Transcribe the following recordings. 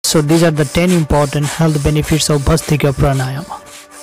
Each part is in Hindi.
So these are the 10 important health benefits of Bhastrika Pranayama.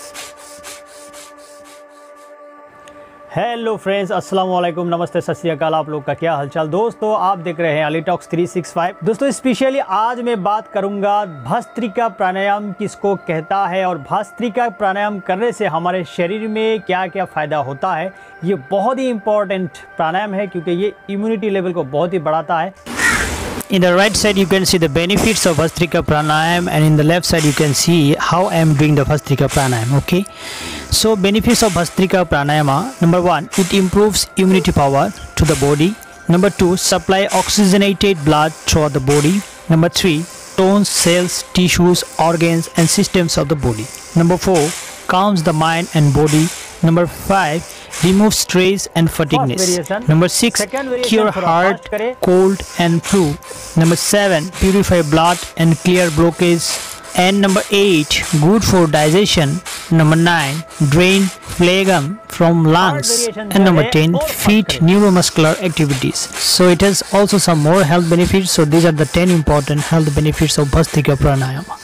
Hello friends, अस्सलाम वालेकुम, नमस्ते, सत श्री अकाल। आप लोग का क्या हालचाल। दोस्तों आप देख रहे हैं अलीटॉक्स 365। दोस्तों स्पेशली आज मैं बात करूंगा भस्त्रिका प्राणायाम किसको कहता है और भस्त्रिका प्राणायाम करने से हमारे शरीर में क्या क्या फ़ायदा होता है। ये बहुत ही इम्पोर्टेंट प्राणायाम है क्योंकि ये इम्यूनिटी लेवल को बहुत ही बढ़ाता है। In the right side you can see the benefits of Bhastrika Pranayam, and in the left side you can see how I am doing the Bhastrika Pranayam. Okay, so benefits of Bhastrika Pranayama: number 1, it improves immunity power to the body. Number 2, supply oxygenated blood throughout the body. Number 3, tones cells, tissues, organs and systems of the body. Number 4, calms the mind and body. Number 5, remove stress and fatigueness. Number 6, cure heart, cold and flu. Number 7, purify blood and clear blockage. And number 8, good for digestion. Number 9, drain phlegm from lungs. And number 10, feed neuromuscular activities. So it has also some more health benefits. So these are the 10 important health benefits of Bhastrika Pranayama.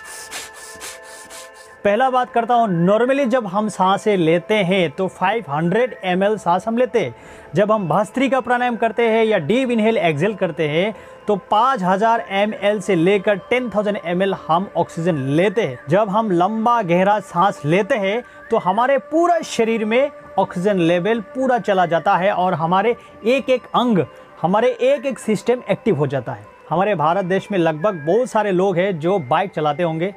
पहला बात करता हूँ, नॉर्मली जब हम सांसें लेते हैं तो 500 ml सांस हम लेते हैं। जब हम भस्त्रिका प्राणायाम करते हैं या डीप इनहेल एक्सहेल करते हैं तो 5000 ml से लेकर 10,000 ml हम ऑक्सीजन लेते हैं। जब हम लंबा गहरा सांस लेते हैं तो हमारे पूरा शरीर में ऑक्सीजन लेवल पूरा चला जाता है और हमारे एक एक अंग, हमारे एक एक सिस्टम एक्टिव हो जाता है। हमारे भारत देश में लगभग बहुत सारे लोग हैं जो बाइक चलाते होंगे।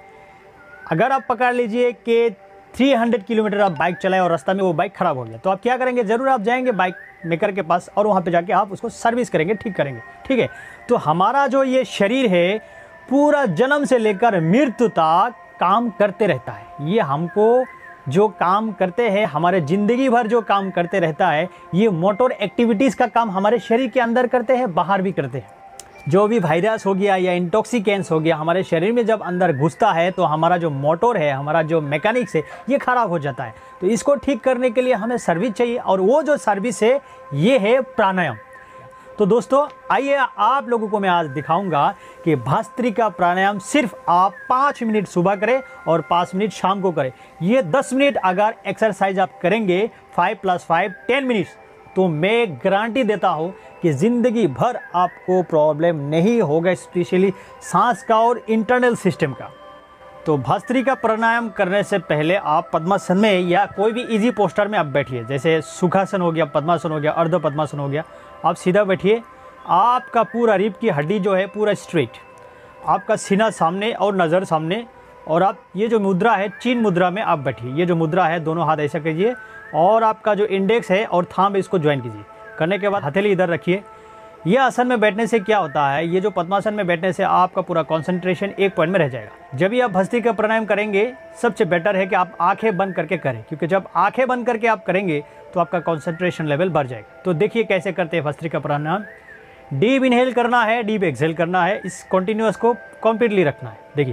अगर आप पकड़ लीजिए कि 300 किलोमीटर आप बाइक चलाएं और रास्ता में वो बाइक ख़राब हो गया तो आप क्या करेंगे, ज़रूर आप जाएंगे बाइक मेकर के पास और वहाँ पे जाके आप उसको सर्विस करेंगे, ठीक करेंगे, ठीक है। तो हमारा जो ये शरीर है पूरा जन्म से लेकर मृत्यु तक काम करते रहता है। ये हमको जो काम करते हैं, हमारे ज़िंदगी भर जो काम करते रहता है, ये मोटर एक्टिविटीज़ का काम हमारे शरीर के अंदर करते हैं, बाहर भी करते हैं। जो भी वायरस हो गया या इंटॉक्सिकेंस हो गया हमारे शरीर में जब अंदर घुसता है तो हमारा जो मोटर है, हमारा जो मैकेनिक्स है, ये ख़राब हो जाता है। तो इसको ठीक करने के लिए हमें सर्विस चाहिए और वो जो सर्विस है ये है प्राणायाम। तो दोस्तों आइए आप लोगों को मैं आज दिखाऊंगा कि भस्त्रिका प्राणायाम सिर्फ आप 5 मिनट सुबह करें और 5 मिनट शाम को करें। ये 10 मिनट अगर एक्सरसाइज आप करेंगे 5 + 5 10 मिनट्स, तो मैं गारंटी देता हूँ कि ज़िंदगी भर आपको प्रॉब्लम नहीं होगा, स्पेशली सांस का और इंटरनल सिस्टम का। तो भस्त्रिका प्राणायाम करने से पहले आप पद्मासन में या कोई भी इजी पोस्टर में आप बैठिए। जैसे सुखासन हो गया, पद्मासन हो गया, अर्ध पद्मासन हो गया। आप सीधा बैठिए, आपका पूरा रीढ़ की हड्डी जो है पूरा स्ट्रेट, आपका सीना सामने और नज़र सामने, और आप ये जो मुद्रा है चिन मुद्रा में आप बैठिए। ये जो मुद्रा है दोनों हाथ ऐसा कीजिए और आपका जो इंडेक्स है और थंब इसको ज्वाइन कीजिए। करने के बाद हथेली इधर रखिए। ये आसन में बैठने से क्या होता है, ये जो पद्मासन में बैठने से आपका पूरा कंसंट्रेशन एक पॉइंट में रह जाएगा। जब भी आप भस्त्रिका प्राणायाम करेंगे सबसे बेटर है कि आप आंखें बंद करके करें, क्योंकि जब आंखें बंद करके आप करेंगे तो आपका कंसंट्रेशन लेवल बढ़ जाएगा। तो देखिए कैसे करते हैं भस्त्रिका प्राणायाम। डीप इनहेल करना है, डीप एक्सहेल करना है, इस कंटिन्यूअस को कंप्लीटली रखना है। देखिए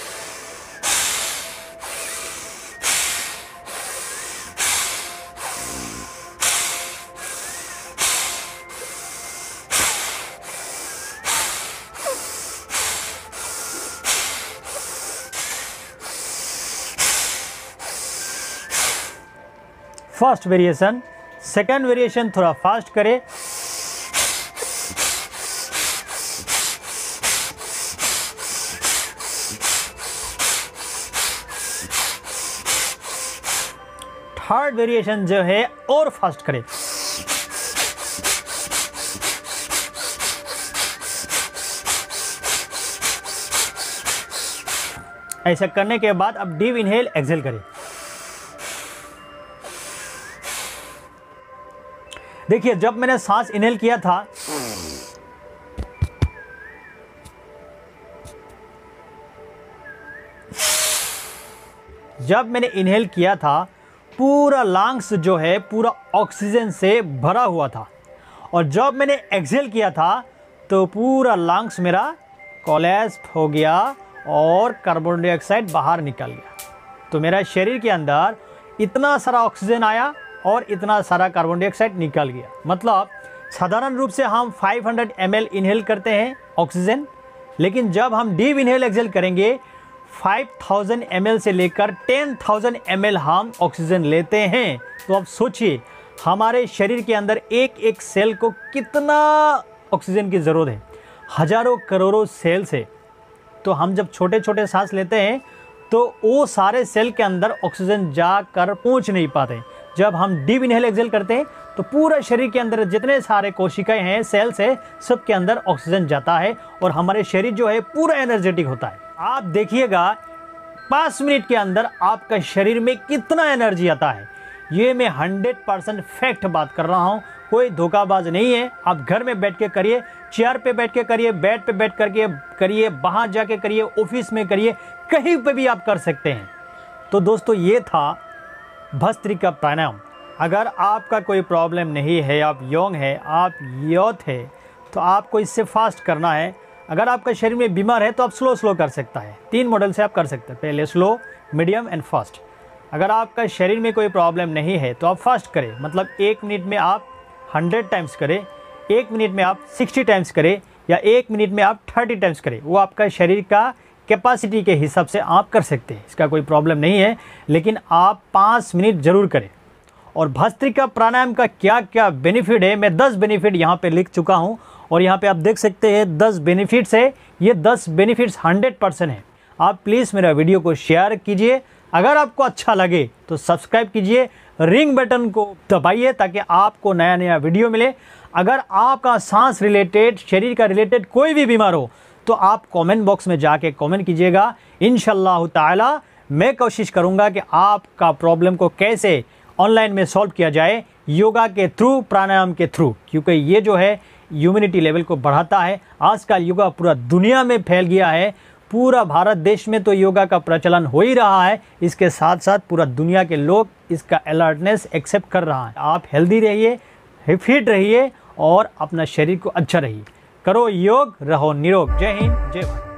फर्स्ट वेरिएशन, सेकंड वेरिएशन थोड़ा फास्ट करें। थर्ड वेरिएशन जो है और फास्ट करें। ऐसा करने के बाद अब डीप इनहेल एक्सहेल करें। देखिए जब मैंने सांस इनहेल किया था पूरा लंग्स जो है पूरा ऑक्सीजन से भरा हुआ था, और जब मैंने एक्सहेल किया था तो पूरा लंग्स मेरा कोलैप्स हो गया और कार्बन डाइऑक्साइड बाहर निकल गया। तो मेरा शरीर के अंदर इतना सारा ऑक्सीजन आया और इतना सारा कार्बन डाइऑक्साइड निकल गया। मतलब साधारण रूप से हम 500 ml इनहेल करते हैं ऑक्सीजन, लेकिन जब हम डीप इनहेल एक्सहेल करेंगे 5000 ml से लेकर 10,000 ml हम ऑक्सीजन लेते हैं, तो अब सोचिए हमारे शरीर के अंदर एक एक सेल को कितना ऑक्सीजन की ज़रूरत है, हजारों करोड़ों सेल से। तो हम जब छोटे छोटे सांस लेते हैं तो वो सारे सेल के अंदर ऑक्सीजन जाकर पहुंच नहीं पाते। जब हम डीप इनहेल एक्सहेल करते हैं तो पूरा शरीर के अंदर जितने सारे कोशिकाएं हैं, सेल्स है, सब के अंदर ऑक्सीजन जाता है और हमारे शरीर जो है पूरा एनर्जेटिक होता है। आप देखिएगा 5 मिनट के अंदर आपका शरीर में कितना एनर्जी आता है। ये मैं 100% फैक्ट बात कर रहा हूँ, कोई धोखाबाज नहीं है। आप घर में बैठ के करिए, चेयर पे बैठ के करिए, बेड पे बैठ करके करिए, बाहर जाके करिए, ऑफिस में करिए, कहीं पे भी आप कर सकते हैं। तो दोस्तों ये था भस्त्रिका प्राणायाम। अगर आपका कोई प्रॉब्लम नहीं है, आप यंग है, आप यूथ है, तो आपको इससे फास्ट करना है। अगर आपका शरीर में बीमार है तो आप स्लो कर सकता है। 3 मॉडल से आप कर सकते हैं, पहले स्लो, मीडियम एंड फास्ट। अगर आपका शरीर में कोई प्रॉब्लम नहीं है तो आप फास्ट करें, मतलब 1 मिनट में आप 100 टाइम्स करें, 1 मिनट में आप 60 टाइम्स करें, या 1 मिनट में आप 30 टाइम्स करें। वो आपका शरीर का कैपेसिटी के हिसाब से आप कर सकते हैं, इसका कोई प्रॉब्लम नहीं है, लेकिन आप 5 मिनट ज़रूर करें। और भस्त्रिका प्राणायाम का क्या क्या बेनिफिट है, मैं 10 बेनिफिट यहाँ पे लिख चुका हूँ और यहाँ पे आप देख सकते हैं 10 बेनिफिट्स है। ये 10 बेनिफिट्स 100% है। आप प्लीज़ मेरा वीडियो को शेयर कीजिए, अगर आपको अच्छा लगे तो सब्सक्राइब कीजिए, रिंग बटन को दबाइए ताकि आपको नया नया वीडियो मिले। अगर आपका सांस रिलेटेड, शरीर का रिलेटेड कोई भी बीमार हो तो आप कमेंट बॉक्स में जाके कमेंट कीजिएगा। इंशाल्लाह ताला मैं कोशिश करूंगा कि आपका प्रॉब्लम को कैसे ऑनलाइन में सॉल्व किया जाए, योगा के थ्रू, प्राणायाम के थ्रू, क्योंकि ये जो है इम्यूनिटी लेवल को बढ़ाता है। आजकल योगा पूरा दुनिया में फैल गया है, पूरा भारत देश में तो योगा का प्रचलन हो ही रहा है, इसके साथ साथ पूरा दुनिया के लोग इसका अलर्टनेस एक्सेप्ट कर रहा है। आप हेल्दी रहिए, फिट रहिए और अपना शरीर को अच्छा रहिए। करो योग, रहो निरोग। जय हिंद, जय भारत।